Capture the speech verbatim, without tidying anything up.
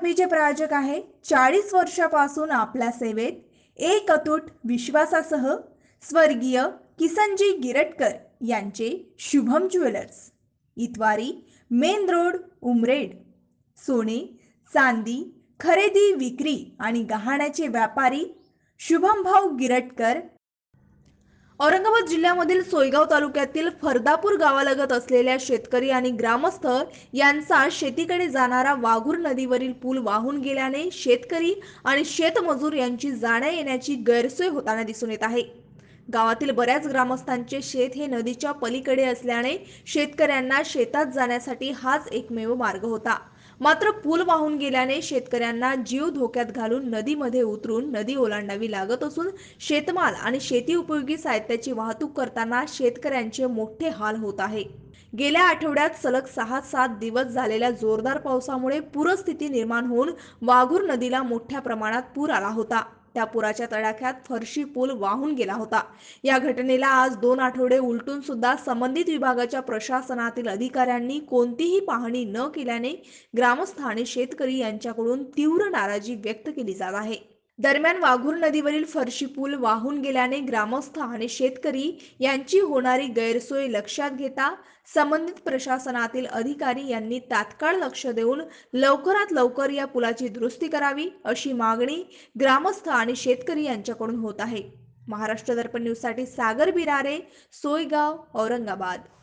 बातमीचे प्रायोजक आहे चाळीस वर्षापासून आपल्या सेवेत एक अतूट विश्वासासह स्वर्गीय किसनजी गिरटकर यांचे Shubham jewellers, Itwari, main road, Umred. सोने, चांदी, खरेदी विक्री आणि गहाण्याचे व्यापारी शुभम भाऊ गिरटकर. औरंगाबाद जिल्ह्यामधील सोयगाव तालुक्यातील फरदापूर गावालगत असलेल्या शेतकरी आणि ग्रामस्थ यांचा शेतीकडे जाणारा वाघूर नदीवरील पूल वाहून गेल्याने शेतकरी आणि शेतमजूर यांची जाण्या येण्याची गैरसोय होताना दिसून येत आहे. गावातील बऱ्याच ग्रामस्थांचे शेत हे नदीच्या पलीकडे असल्याने शेतकऱ्यांना शेतात जाण्यासाठी हाच एकमेव मार्ग होता. मात्र पूल वाहून गेल्याने शेतकऱ्यांना जीव धोक्यात घालून नदीमध्ये उतरून नदी ओलांडावी लागत असून शेतमाल आणि शेती उपयोगी साहित्याची वाहतूक करताना शेतकऱ्यांचे मोठे हाल होत आहे. गेल्या आठवड्यात सलग सहा सात दिवस झालेल्या जोरदार पावसामुळे पूरस्थिती निर्माण होऊन वाघूर नदीला मोठ्या प्रमाणात पूर आला होता. त्या पुराच्या तडाख्यात फरशी पूल वाहून गेला होता. या घटनेला आज दोन आठवडे उलटून सुद्धा संबंधित विभागाच्या प्रशासनातील अधिकाऱ्यांनी कोणतीही पाहणी न केल्याने ग्रामस्थ आणि शेतकरी यांच्याकडून तीव्र नाराजी व्यक्त केली जात आहे. दरम्यान वाघूर नदीवरील फरशी पूल वाहून गेल्याने ग्रामस्थ आणि शेतकरी यांची होणारी गैरसोय लक्षात घेता संबंधित प्रशासनातील अधिकारी यांनी तात्काळ लक्ष देऊन लवकरात लवकर या पुलाची दुरुस्ती करावी अशी मागणी ग्रामस्थ आणि शेतकरी यांच्याकडून होत आहे. महाराष्ट्र दर्पण न्यूज साठी सागर बिरारे, सोयगाव, औरंगाबाद.